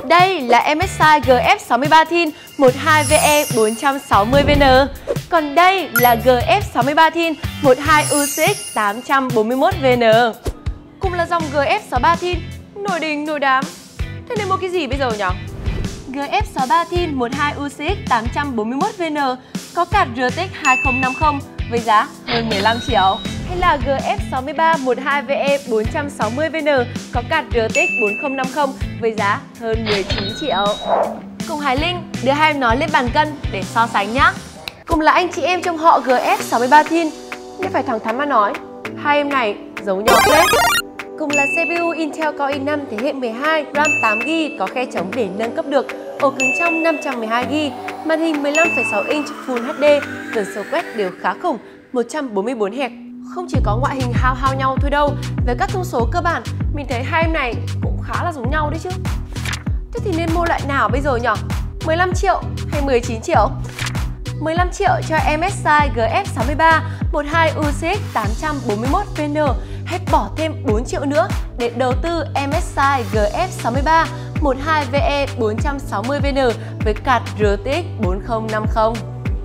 Đây là MSI GF63 Thin 12VE 460VN. Còn đây là GF63 Thin 12UCX 841VN. Cùng là dòng GF63 Thin, nổi đình nổi đám. Thế nên mua cái gì bây giờ nhỉ? GF63 Thin 12UCX 841VN có card RTX 2050 với giá hơn 15 triệu. Hay là GF63 12VE 460VN có card RTX 4050 với giá hơn 19 triệu. Cùng Hải Linh đưa hai em nó lên bàn cân để so sánh nhá. Cùng là anh chị em trong họ GF63 Thin, nên phải thẳng thắn mà nói, hai em này giống nhau phết. Cùng là CPU Intel Core i5 thế hệ 12, RAM 8GB có khe trống để nâng cấp được, ổ cứng trong 512GB, màn hình 15,6 inch Full HD, tần số quét đều khá khủng, 144 Hz. Không chỉ có ngoại hình hao nhau thôi đâu, về các thông số cơ bản, mình thấy hai em này cũng khá là giống nhau đấy chứ. Thế thì nên mua loại nào bây giờ nhỉ? 15 triệu hay 19 triệu? 15 triệu cho MSI GF63 12UCX 841VN hay bỏ thêm 4 triệu nữa để đầu tư MSI GF63 12VE 460VN với card RTX 4050.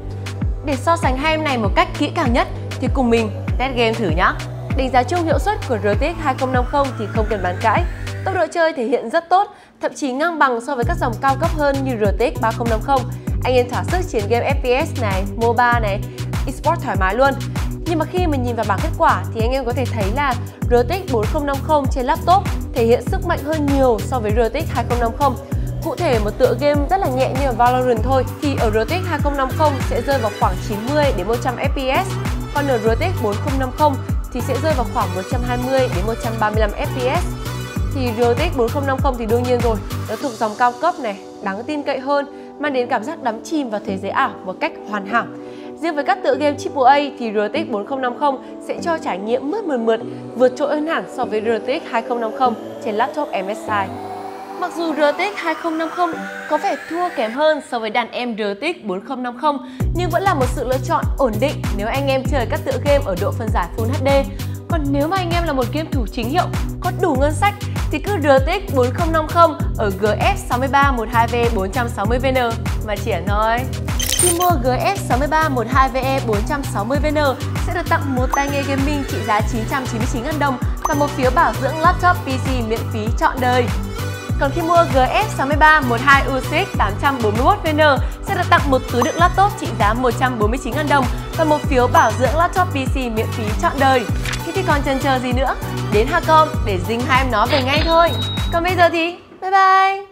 Để so sánh hai em này một cách kỹ càng nhất thì cùng mình test game thử nhé. Đánh giá chung hiệu suất của RTX 2050 thì không cần bàn cãi. Tốc độ chơi thể hiện rất tốt, thậm chí ngang bằng so với các dòng cao cấp hơn như RTX 3050. Anh em thỏa sức chiến game FPS này, MOBA này, eSport thoải mái luôn. Nhưng mà khi mình nhìn vào bảng kết quả thì anh em có thể thấy là RTX 4050 trên laptop thể hiện sức mạnh hơn nhiều so với RTX 2050. Cụ thể một tựa game rất là nhẹ như Valorant thôi thì ở RTX 2050 sẽ rơi vào khoảng 90 đến 100 FPS, còn ở RTX 4050 thì sẽ rơi vào khoảng 120 đến 135 FPS. Thì RTX 4050 thì đương nhiên rồi, nó thuộc dòng cao cấp này, đáng tin cậy hơn, mang đến cảm giác đắm chìm vào thế giới ảo một cách hoàn hảo. Riêng với các tựa game AAA thì RTX 4050 sẽ cho trải nghiệm mượt vượt trội hơn hẳn so với RTX 2050 trên laptop MSI. Mặc dù RTX 2050 có vẻ thua kém hơn so với đàn em RTX 4050 nhưng vẫn là một sự lựa chọn ổn định nếu anh em chơi các tựa game ở độ phân giải Full HD. Còn nếu mà anh em là một game thủ chính hiệu, có đủ ngân sách thì cứ RTX 4050 ở GF63 12VE 460VN mà triển thôi. Khi mua GF63 12VE 460VN sẽ được tặng một tai nghe gaming trị giá 999.000 đồng và một phiếu bảo dưỡng laptop PC miễn phí trọn đời. Còn khi mua GF63 12UCX 841VN sẽ được tặng một túi đựng laptop trị giá 149.000 đồng và một phiếu bảo dưỡng laptop PC miễn phí trọn đời. Thế thì còn chần chờ gì nữa? Đến Hacom để dính hai em nó về ngay thôi. Còn bây giờ thì bye bye!